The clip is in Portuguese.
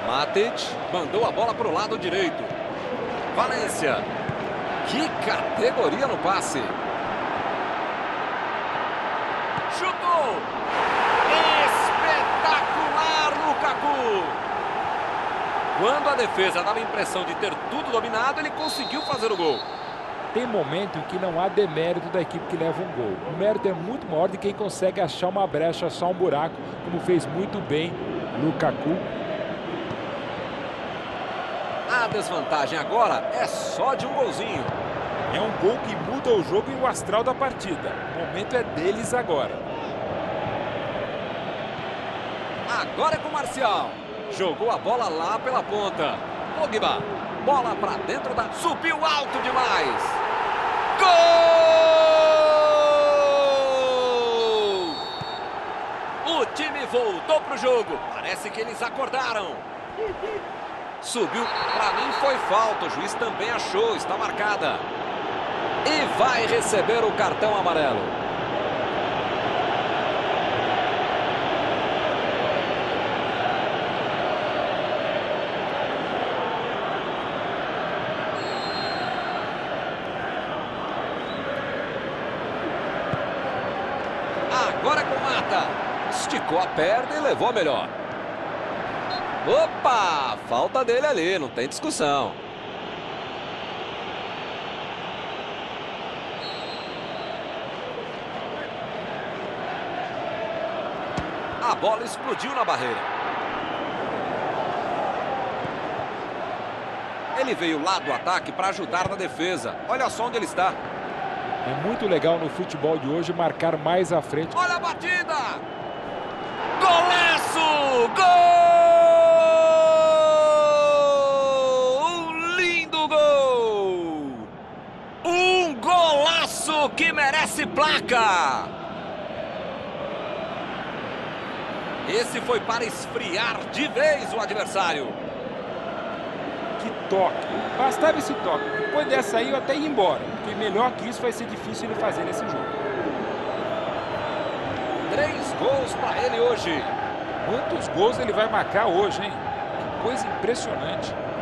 Matic mandou a bola para o lado direito. Valência. Que categoria no passe. Chutou. Espetacular, Lukaku. Quando a defesa dava a impressão de ter tudo dominado, ele conseguiu fazer o gol. Tem momento em que não há demérito da equipe que leva um gol. O mérito é muito maior de quem consegue achar uma brecha, achar um buraco, como fez muito bem Lukaku. A desvantagem agora é só de um golzinho. É um gol que muda o jogo e o astral da partida. O momento é deles agora. Agora é com o Marcial. Jogou a bola lá pela ponta. Pogba. Bola para dentro da... Subiu alto demais. Gol! O time voltou pro jogo. Parece que eles acordaram. Subiu. Para mim foi falta. O juiz também achou. Está marcada. E vai receber o cartão amarelo. Agora é com o Mata. Esticou a perna e levou a melhor. Opa! Falta dele ali, não tem discussão. A bola explodiu na barreira. Ele veio lá do ataque para ajudar na defesa. Olha só onde ele está. É muito legal no futebol de hoje marcar mais à frente. Olha a batida! Golaço! Gol! Um lindo gol! Um golaço que merece placa! Esse foi para esfriar de vez o adversário. Que toque! Bastava esse toque. Depois dessa aí eu até ia embora. Porque melhor que isso vai ser difícil ele fazer nesse jogo. 3 gols para ele hoje. Quantos gols ele vai marcar hoje, hein? Que coisa impressionante.